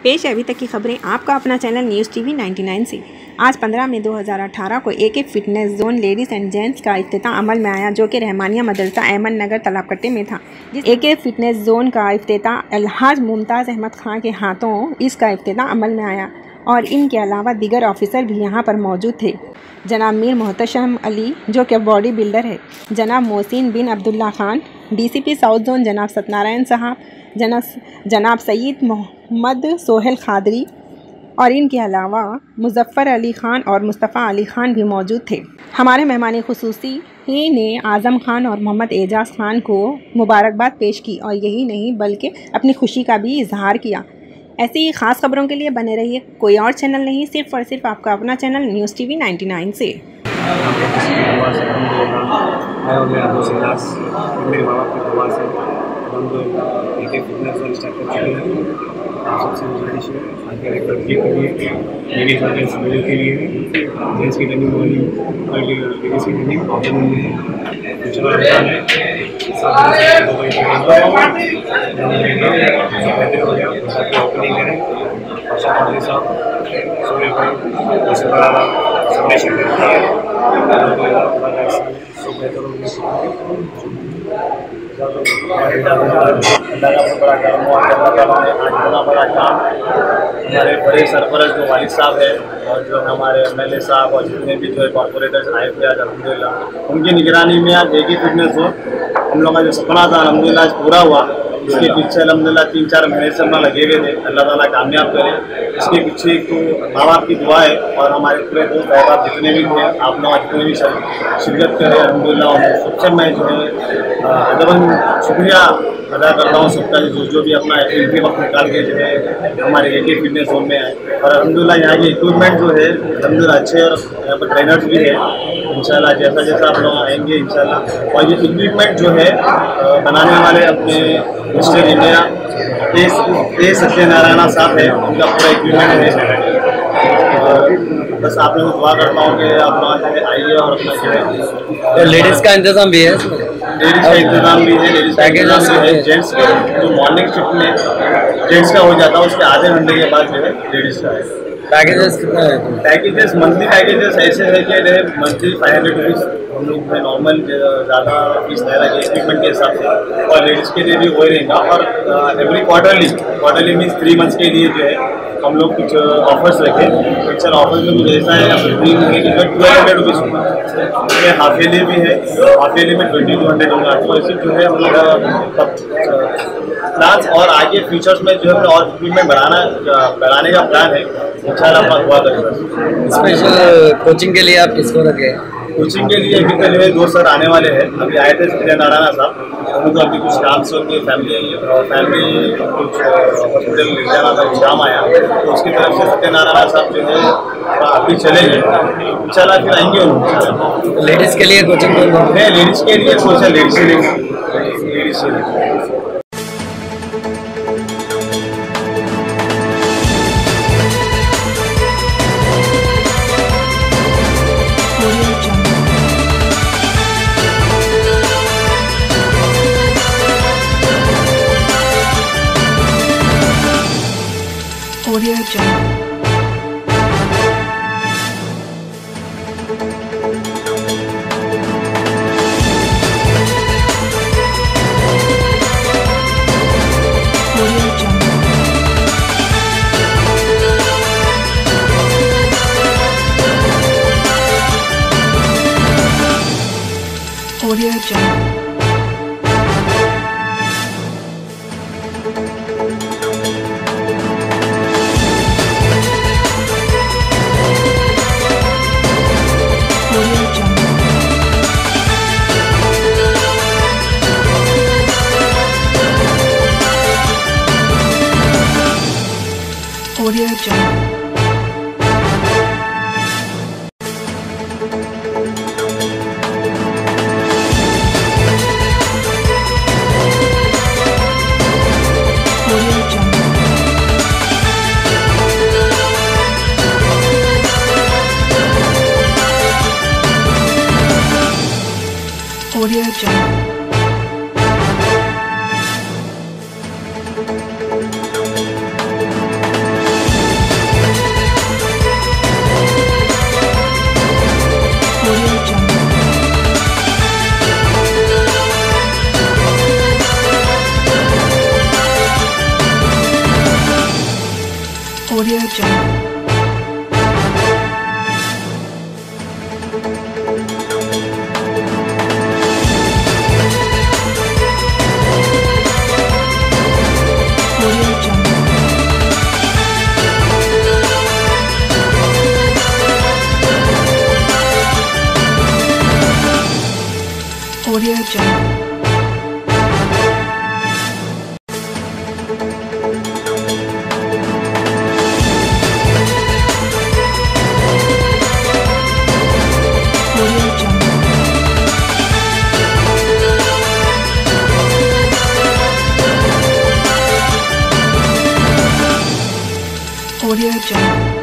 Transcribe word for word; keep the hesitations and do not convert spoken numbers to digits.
पेश है अभी तक की खबरें आपका अपना चैनल न्यूज़ टीवी निन्यानवे से। आज पंद्रह मई दो हज़ार अठारह को AK fitness zone ladies and gents का इफ्तिताह अमल में आया, जो कि रहमानिया मदरसा अहमद नगर तालाबकट्टे में था। जिस एके फिटनेस जोन का इफ्तिताह अलहाज मुमताज़ अहमद खां के हाथों इसका इफ्तिताह अमल में आया और इनके अलावा दीगर ऑफिसर भी यहाँ पर मौजूद थे। जनाब मीर मोहतशम अली जो कि बॉडी बिल्डर है, जनाब Mohsin bin Abdullah Khan, DCP south zone जनाब सत्यनारायण साहब, जनाब जनाब सईद मोहम्मद सोहेल खादरी और इनके अलावा मुजफ्फ़र अली खान और मुस्तफ़ा अली खान भी मौजूद थे। हमारे मेहमान खुसूसी ही ने आज़म खान और मोहम्मद एजाज़ खान को मुबारकबाद पेश की और यही नहीं बल्कि अपनी खुशी का भी इजहार किया। ऐसी ही ख़ास खबरों के लिए बने रहिए कोई और चैनल नहीं, सिर्फ और सिर्फ आपका अपना चैनल न्यूज़ टीवी निन्यानवे से। सबसे गुजारिश है आगे लड़की के लिए, लेडीज और जेंट्स दोनों के लिए, जेंट्स की रनिंग वाली और लेडीज़ की रनिंग ऑप्शनल में है। कुछ और है बेहतर हो गया ओपनिंग है शादी साहब सूर्य भाई इससे बड़ा संदेश करती है सब बेहतर हो गया। अल्लाह का बड़ा काम हुआ, आज बड़ा बड़ा काम हमारे बड़े सरपरस्त जो वालिद साहब है और जो हमारे एम एल ए साहब और जितने भी जो है कॉर्पोरेटर्स आए थे आज अल्हम्दुलिल्लाह उनकी निगरानी में आज एक ही फिटनेस हो हम लोगों का जो सपना था अल्हम्दुलिल्लाह आज पूरा हुआ। इसके पीछे अल्हम्दुलिल्लाह तीन चार महीने से हम लगे हुए थे, अल्लाह ताला कामयाब करे। इसके पीछे एक तो माँ बाप की दुआ है और हमारे पूरे दोस्त अहबाब जितने भी थे, आप लोग जितने भी शिरकत करें अल्हम्दुलिल्लाह और सबसे मैं जो है अदबन शुक्रिया अदा करता हूँ सबका जो जो भी अपना इनके वक्त निकाल के जो है हमारे एक ही फिटनेस जोन में आए और अल्हम्दुलिल्लाह यहाँ के इक्विपमेंट जो है अल्हम्दुलिल्लाह अच्छे और यहाँ पर ट्रेनर्स भी है इंशाल्लाह जैसा जैसा आप लोग आएंगे इंशाल्लाह। और ये इक्विपमेंट जो है बनाने वाले अपने मिस्टर इंडिया ए सत्यनारायण साहब है, उनका पूरा इक्विपमेंट है। बस आप लोग दुआ करता हूँ कि आप लोग आइए और अपना जो है लेडीज़ का इंतज़ाम भी है, लेडीज़ का इंतजाम भी है, लेडीज़ का इंतजाम भी है। जेंट्स के जो मॉर्निंग शिफ्ट में जेंट्स का हो जाता है उसके आधे घंटे के बाद जो है लेडीज़ का है। पैकेजेस कितना है? पैकेजेस मंथली पैकेजेस ऐसे है कि मंथली फाइव हंड्रेड रुपीज़ हम लोग में नॉर्मल ज़्यादा फीस नहीं लगे इक्विपमेंट के हिसाब से और लेडीज़ के लिए भी वही रहेगा। और every quarterly quarterly means three months के लिए जो है हम लोग कुछ ऑफर्स रखें। पिक्चर ऑफर्स में कुछ ऐसा है थ्री महीने की ट्वेल्व हंड्रेड रुपीज़ होगा, हाफ ईयरली भी है, हाफ ईयरली में ट्वेंटी टू हंड्रेड होगा। तो ऐसे जो है हम लोग प्लान्स और आगे फ्यूचर्स में जो है और इक्विपमेंट बढ़ाना बढ़ाने का प्लान है इंशाल्लाह अपना दुआ करेंगे। स्पेशल कोचिंग के लिए आप किसको रखे? कोचिंग के लिए अभी पहले दो सर आने वाले हैं, अभी आए थे सत्यनारायण साहब, उनको अभी कुछ काम से उनकी फैमिली फैमिली कुछ हॉस्पिटल ले जाना था, कुछ काम आया तो उसकी तरफ से सत्यनारायण साहब जो है अभी चलेंगे इंशाल्लाह फिर आएंगे उनको। लेडीज़ के लिए कोचिंग है, लेडीज़ के लिए कोच है, लेडीज़ के लिए लेडीज़ के लिए Audio Jungle. Audio Jungle. Audio Jungle. Audio Jungle. Audio Jungle. Audio Jungle. Audio Jungle. Audio Jungle.